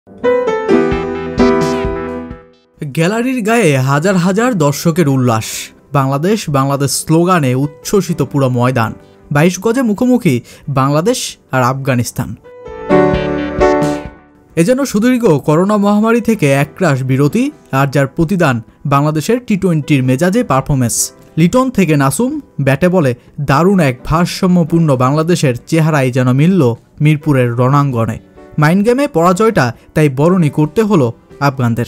গ্যালারির গায়ে হাজার হাজার দর্শকের উল্লাস, বাংলাদেশ বাংলাদেশ স্লোগানে উচ্ছ্বসিত পুরো ময়দান। 22 গজে মুখোমুখি বাংলাদেশ আর আফগানিস্তান। এজন্য সুদীর্ঘ করোনা মহামারী থেকে একরাশ বিরতি, আর যার প্রতিদান বাংলাদেশের টি20-র মেজাজে পারফরমেন্স। লিটন থেকে নাসুম ব্যাটে বলে দারুণ এক ভারসাম্যপূর্ণ বাংলাদেশের চেহারাই যেন মিলল মিরপুরের রণাঙ্গনে। মাইন্ড গেমে পরাজয়টা তাই বরণী করতে হলো আফগানদের।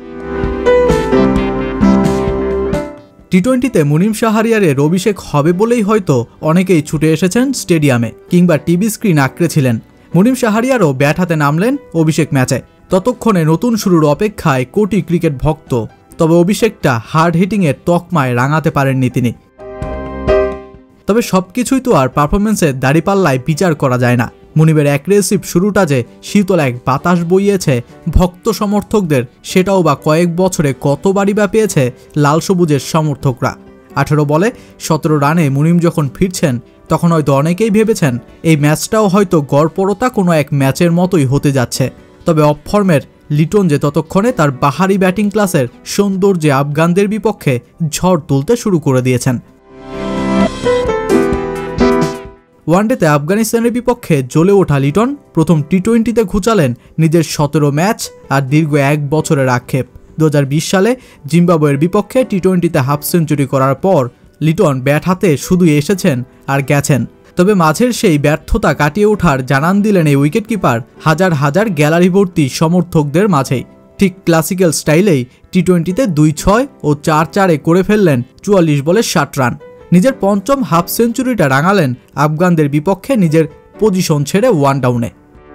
টি20তে মুনিম শাহরিয়ারের অভিষেক হবে বলেই হয়তো অনেকেই ছুটে এসেছেন স্টেডিয়ামে, কিংবা টিভি স্ক্রিন আঁকড়েছিলেন। মুনিম শাহরিয়ারও ব্যাট হাতে নামলেন অভিষেক ম্যাচে। ততক্ষণে নতুন শুরুর অপেক্ষায় কোটি ক্রিকেট ভক্ত। তবে অভিষেকটা হার্ড হিটিংয়ের তকমায় রাঙাতে পারেননি তিনি। তবে সবকিছুই তো আর পারফরমেন্সের দাড়িপাল্লায় বিচার করা যায় না। মুনিবের অ্যাগ্রেসিভ শুরুটা যে শীতল এক বাতাস বইয়েছে ভক্ত সমর্থকদের, সেটাও বা কয়েক বছরে কতবারই বা পেয়েছে লাল সবুজের সমর্থকরা। 18 বলে 17 রানে মুনিম যখন ফিরছেন, তখন হয়তো অনেকেই ভেবেছেন এই ম্যাচটাও হয়তো গড়পড়তা কোনো এক ম্যাচের মতোই হতে যাচ্ছে। তবে অফ ফর্মের লিটন যে ততক্ষণে তার বাহারি ব্যাটিং ক্লাসের সৌন্দর্যে আফগানদের বিপক্ষে ঝড় তুলতে শুরু করে দিয়েছেন। ওয়ানডেতে আফগানিস্তানের বিপক্ষে জ্বলে ওঠা লিটন প্রথম টি20তে ঘুচালেন নিজের 17 ম্যাচ আর দীর্ঘ 1 বছরের আক্ষেপ। 2020 সালে জিম্বাবুয়ের বিপক্ষে টি20তে হাফ সেঞ্চুরি করার পর লিটন ব্যাট হাতে শুধু এসেছেন আর গেছেন। তবে মাঝের সেই ব্যর্থতা কাটিয়ে ওঠার জানান দিলেন এই উইকেটকিপার হাজার হাজার গ্যালারি ভর্তি সমর্থকদের মাঝেই। ঠিক ক্লাসিক্যাল স্টাইলেই টি20তে 2-6 ও 4-4-এ করে ফেললেন 44 বলে 60 রান। নিজের পঞ্চম হাফ সেঞ্চুরিটা রাঙালেন আফগানদের বিপক্ষে নিজের পজিশন ছেড়ে 1 ডাউনে।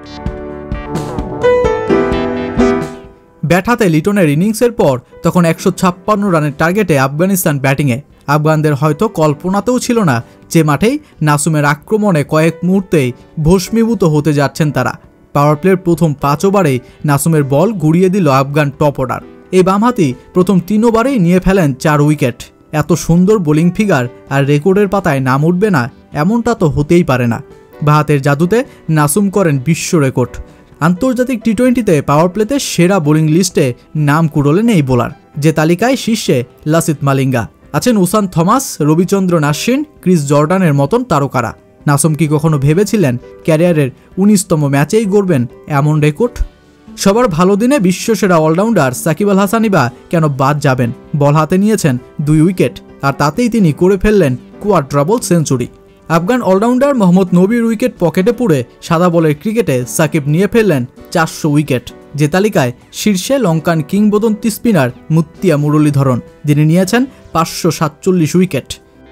ব্যাট হাতে লিটনের ইনিংসের পর তখন 156 রানের টার্গেটে আফগানিস্তান ব্যাটিংয়ে। আফগানদের হয়তো কল্পনাতেও ছিল না যে মাঠেই নাসুমের আক্রমণে কয়েক মুহূর্তেই ভস্মীভূত হতে যাচ্ছেন তারা। পাওয়ার প্লের প্রথম 5 ওভারেই নাসুমের বল গুড়িয়ে দিল আফগান টপ অর্ডার। এই বামহাতি প্রথম 3 ওভারেই নিয়ে ফেলেন 4 উইকেট। এত সুন্দর বোলিং ফিগার আর রেকর্ডের পাতায় নাম উঠবে না এমনটা তো হতেই পারে না। বাহাতের জাদুতে নাসুম করেন বিশ্ব রেকর্ড। আন্তর্জাতিক টি20তে পাওয়ার প্লেতে সেরা বোলিং লিস্টে নাম কুড়োলেন এই বোলার, যে তালিকায় শীর্ষে লাসিথ মালিঙ্গা, আছেন Oshane Thomas, Ravichandran Ashwin, Chris জর্ডানের মতন তারকারা। নাসুম কি কখনো ভেবেছিলেন ক্যারিয়ারের 19তম ম্যাচেই গড়বেন এমন রেকর্ড? সবার ভালো দিনে বিশ্বসেরা অলরাউন্ডার সাকিব আল হাসানই বা কেন বাদ যাবেন? বল হাতে নিয়েছেন 2 উইকেট, আর তাতেই তিনি করে ফেললেন quadruple century. Afghan allrounder Mohammad নবীর উইকেট পকেটে পুরে সাদা বলের ক্রিকেটে সাকিব নিয়ে ফেললেন 400 উইকেট, যে তালিকায় শীর্ষে লঙ্কান কিংবদন্তি স্পিনার মুত্তিয়া মুরলীধরন, যিনি নিয়েছেন 547 উইকেট।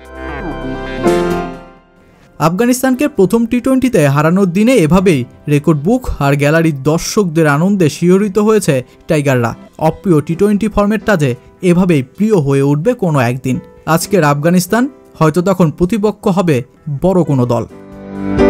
আফগানিস্তানকে প্রথম টি20তে হারানোর দিনে এভাবেই রেকর্ড বুক আর গ্যালারির দর্শকদের আনন্দে শিহরিত হয়েছে টাইগাররা। অপ্রিয় টি20 ফরম্যাটটা যে এভাবেই প্রিয় হয়ে উঠবে কোনো একদিন। আজকের আফগানিস্তান হয়তো তখন প্রতিপক্ষ হবে বড় কোনো দল।